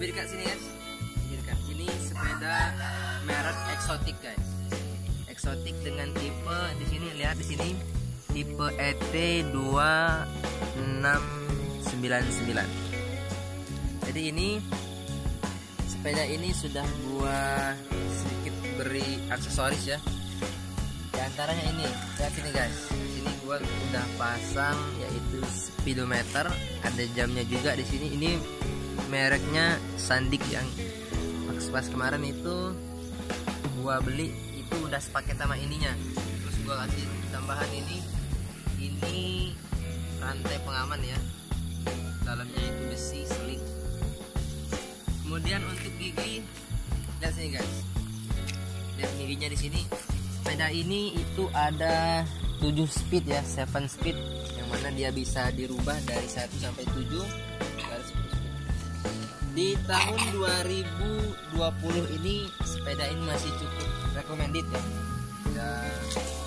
lebih dekat sini guys. Lebih dekat. Ini sepeda merek Exotic guys. Exotic dengan tipe di sini, lihat di sini tipe ET2699. Jadi ini sepeda ini sudah gua sedikit beri aksesoris ya. Di antaranya ini, lihat sini guys. Di sini gua udah pasang yaitu speedometer, ada jamnya juga di sini. Ini mereknya Sandik yang pas kemarin itu gua beli itu udah sepaket sama ininya. Terus gua kasih tambahan ini rantai pengaman ya. Dalamnya itu besi seling. Kemudian untuk gigi, lihat sini guys. Lihat giginya di sini. Sepeda ini itu ada 7 speed ya, 7 speed, yang mana dia bisa dirubah dari 1 sampai 7 dari 10 speed. Di tahun 2020 ini sepeda ini masih cukup recommended ya. Dan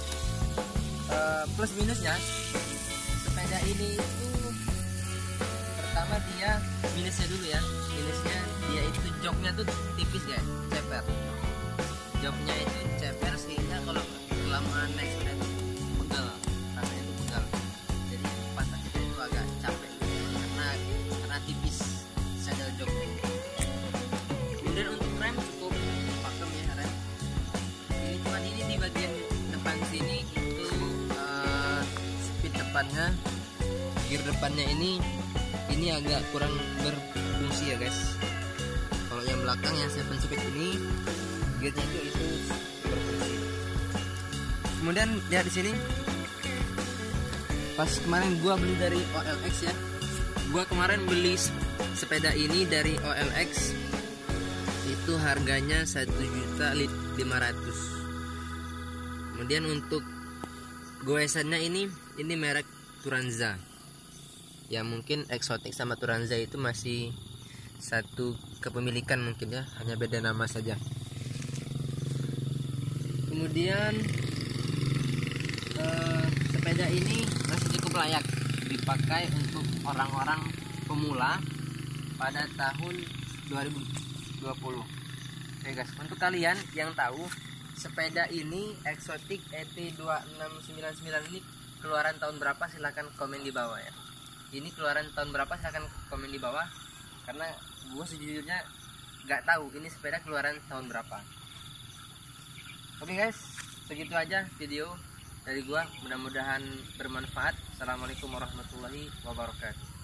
plus minusnya, sepeda ini itu pertama dia minusnya dulu ya. Minusnya dia itu joknya tuh tipis guys, ceper. Joknya itu ceper sehingga kalau kelamaan naik sepeda itu pegal, rasanya itu pegal. Jadi pas kita itu agak capek karena tipis saddle joknya. Kemudian untuk rem cukup pakem ya rem. Ini di bagian depan sini itu speed depannya, gear depannya ini agak kurang berfungsi ya guys. Kalau yang belakang yang 7 speed ini gearnya itu berfungsi. Kemudian lihat di sini, pas kemarin gua beli dari OLX ya. Gua kemarin beli sepeda ini dari OLX itu harganya 1.500.000. Kemudian untuk goesannya ini merek Turanza. Ya mungkin Exotic sama Turanza itu masih satu kepemilikan mungkin ya, hanya beda nama saja. Kemudian sepeda ini masih cukup layak dipakai untuk orang-orang pemula pada tahun 2020. Oke guys, untuk kalian yang tahu sepeda ini Exotic ET2699 ini keluaran tahun berapa, silahkan komen di bawah ya. Ini keluaran tahun berapa, silahkan komen di bawah, karena gue sejujurnya nggak tahu ini sepeda keluaran tahun berapa. Oke guys, segitu aja video dari gua, mudah-mudahan bermanfaat. Assalamualaikum warahmatullahi wabarakatuh.